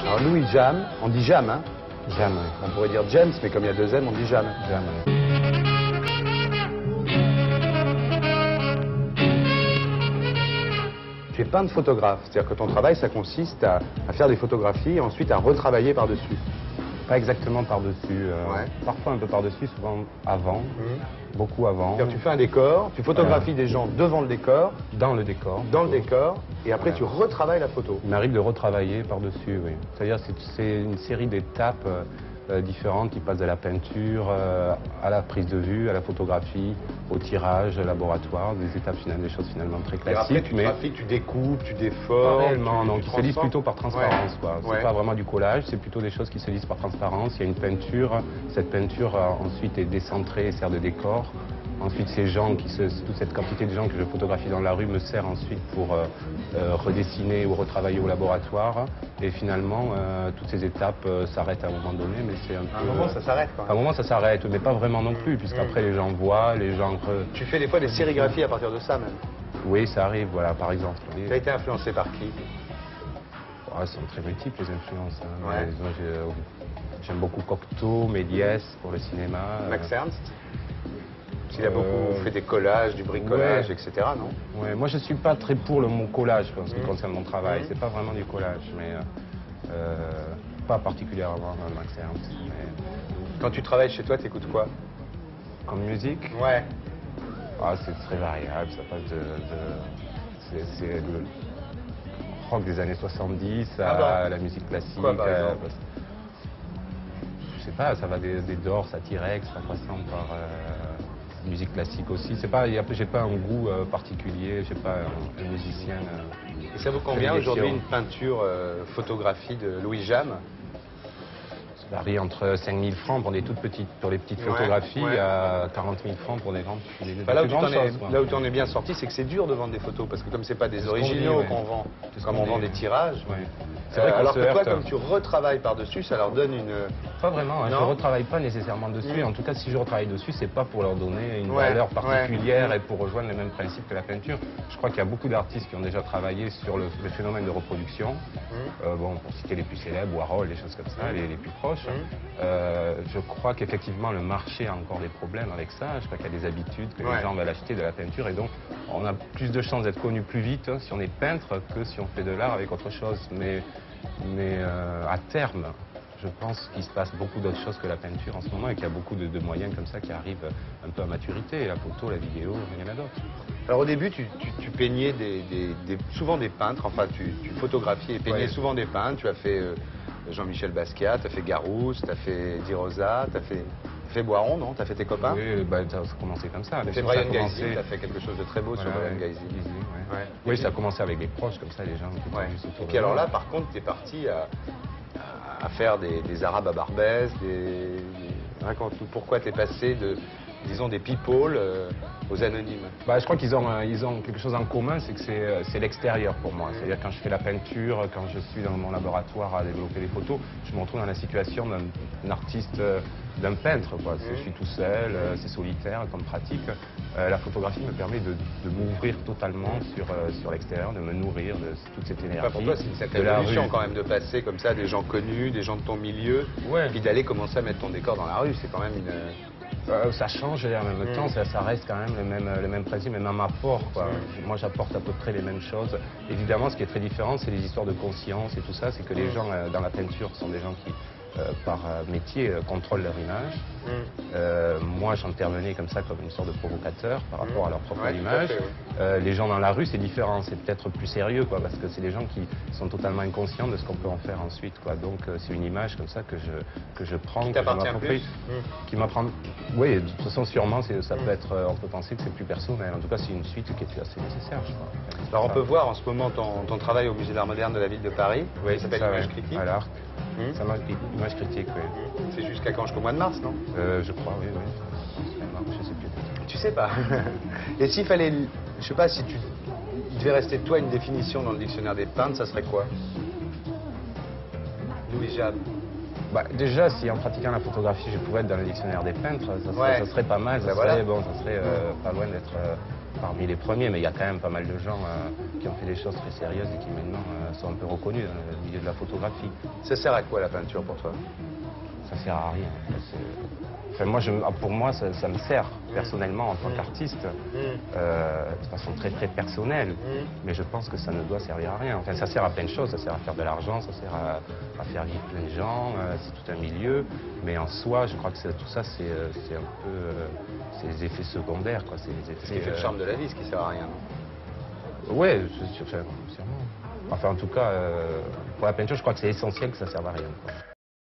Alors Louis Jam, on dit Jam, hein? Jam, oui. On pourrait dire James, mais comme il y a deux M, on dit Jam. Jam, oui. Tu es peintre photographe, c'est-à-dire que ton travail, ça consiste à faire des photographies et ensuite à retravailler par-dessus. Pas exactement par-dessus. Ouais. Parfois un peu par-dessus, souvent avant. Beaucoup avant. C'est-à-dire tu fais un décor, tu photographies des gens devant le décor, Dans le décor. et après tu retravailles la photo. Il m'arrive de retravailler par-dessus, oui. C'est-à-dire que c'est une série d'étapes différentes qui passent de la peinture à la prise de vue, à la photographie, au tirage, au laboratoire, des étapes finales, des choses finalement très Et après classiques. tu mais graphiques, tu découpes, tu pas déformes. réellement, non, tu qui se lisent transformes. plutôt par transparence. Ouais. Quoi. C'est Ouais. pas vraiment du collage, c'est plutôt des choses qui se lisent par transparence. Il y a une peinture, cette peinture ensuite est décentrée et sert de décor. Ensuite, toute cette quantité de gens que je photographie dans la rue me sert ensuite pour redessiner ou retravailler au laboratoire. Et finalement, toutes ces étapes s'arrêtent à un moment donné, mais c'est un peu... À un moment, ça s'arrête quand À un même. moment, ça s'arrête, mais pas vraiment non plus, puisqu'après les gens voient, les gens... Tu fais des fois des sérigraphies à partir de ça même. Oui, ça arrive, voilà, par exemple. Tu as été influencé par qui? Elles sont très multiples, les influences. Hein. Ouais. J'aime beaucoup Cocteau, Méliès pour le cinéma. Max Ernst? Il a beaucoup fait des collages, du bricolage, ouais. etc., non? Ouais, moi, je suis pas très pour le mot collage en ce qui concerne mon travail. C'est pas vraiment du collage, mais pas particulièrement Max Ernst. Mais... Quand tu travailles chez toi, tu écoutes quoi? Comme musique, Ouais. c'est très variable. Ça passe c'est le rock des années 70 à la musique classique. Quoi, par exemple? Je sais pas, ça va des Doors à T-Rex, en passant par musique classique aussi. C'est pas, j'ai pas un goût particulier, j'ai pas un musicien. Et ça vaut combien aujourd'hui une peinture photographie de Louis Jam? Ça varie entre 5 000 francs pour les petites photographies à 40 000 francs pour des grandes. Là où tu en es bien sorti, c'est que c'est dur de vendre des photos parce que comme c'est pas des originaux qu'on vend, comme on vend des tirages. Ouais. C'est vrai alors que toi, comme tu retravailles par-dessus, ça leur donne une... Pas vraiment, hein, je ne retravaille pas nécessairement dessus. En tout cas, si je retravaille dessus, c'est pas pour leur donner une valeur particulière et pour rejoindre les mêmes principes que la peinture. Je crois qu'il y a beaucoup d'artistes qui ont déjà travaillé sur le phénomène de reproduction. Bon, pour citer les plus célèbres, Warhol, les choses comme ça, les plus proches. Je crois qu'effectivement, le marché a encore des problèmes avec ça. Je crois qu'il y a des habitudes, que les gens veulent acheter de la peinture. Et donc, on a plus de chances d'être connu plus vite si on est peintre que si on fait de l'art avec autre chose. Mais à terme, je pense qu'il se passe beaucoup d'autres choses que la peinture en ce moment et qu'il y a beaucoup de moyens comme ça qui arrivent un peu à maturité. La photo, la vidéo, il y en a d'autres. Alors au début, tu peignais souvent des peintres, enfin tu photographiais et peignais souvent des peintres. Tu as fait Jean-Michel Basquiat, tu as fait Garouste, tu as fait Di Rosa, tu as fait Boiron, non? Tu as fait tes copains? Oui, ça a commencé comme ça. Tu as fait Brian Gaisy, tu as fait quelque chose de très beau sur Brian Gaisy. Oui, ça a commencé avec des proches comme ça, les gens. Et puis alors là, par contre, tu es parti à faire des Arabes à Barbès, raconte-nous pourquoi tu es passé disons, des people aux anonymes. Je crois qu'ils ont quelque chose en commun, c'est que c'est l'extérieur pour moi. C'est-à-dire quand je fais la peinture, quand je suis dans mon laboratoire à développer des photos, je me retrouve dans la situation d'un artiste, d'un peintre. Je suis tout seul, c'est solitaire comme pratique. La photographie me permet de m'ouvrir totalement sur l'extérieur, de me nourrir de toute cette énergie. Pour toi, c'est une sacrée évolution quand même de passer comme ça des gens connus, des gens de ton milieu, puis d'aller commencer à mettre ton décor dans la rue. C'est quand même une... Ça change et en même temps, ça reste quand même le même principe, le même apport. Moi, j'apporte à peu près les mêmes choses. Évidemment, ce qui est très différent, c'est les histoires de conscience et tout ça. C'est que les gens dans la peinture sont des gens qui, par métier, contrôlent leur image. Moi, j'intervenais comme ça comme une sorte de provocateur par rapport à leur propre image. Les gens dans la rue, c'est différent, c'est peut-être plus sérieux, parce que c'est des gens qui sont totalement inconscients de ce qu'on peut en faire ensuite. Donc, c'est une image comme ça que je prends, qui t'appartient plus, qui m'apprend. Oui, de toute façon, sûrement, ça peut être. On peut penser que c'est plus personnel. En tout cas, c'est une suite qui est assez nécessaire, je crois. Alors, on peut voir en ce moment ton travail au Musée d'Art Moderne de la Ville de Paris. Oui, ça s'appelle Image Critique. À l'Arc. Ça s'appelle Image Critique, oui. C'est jusqu'à quand? Jusqu'au mois de mars, non? Je crois, oui. Je sais plus. Tu sais pas. Et s'il fallait, je sais pas, si il devait rester de toi une définition dans le dictionnaire des peintres, ça serait quoi? Louis Jam. Déjà, si en pratiquant la photographie, je pouvais être dans le dictionnaire des peintres, ça serait pas mal. Ça serait pas loin d'être parmi les premiers, mais il y a quand même pas mal de gens qui ont fait des choses très sérieuses et qui maintenant sont un peu reconnus dans le milieu de la photographie. Ça sert à quoi la peinture pour toi? Ça sert à rien. Enfin, moi, pour moi, ça me sert personnellement en tant qu'artiste, de façon très très personnelle. Mais je pense que ça ne doit servir à rien. Enfin, ça sert à plein de choses. Ça sert à faire de l'argent, ça sert à faire vivre plein de gens. C'est tout un milieu. Mais en soi, je crois que tout ça, c'est un peu c'est les effets secondaires, quoi. C'est les effets, ce qui fait le charme de la vie, ce qui sert à rien. Oui, sûrement. Enfin, en tout cas, pour la peinture, je crois que c'est essentiel que ça serve à rien, quoi.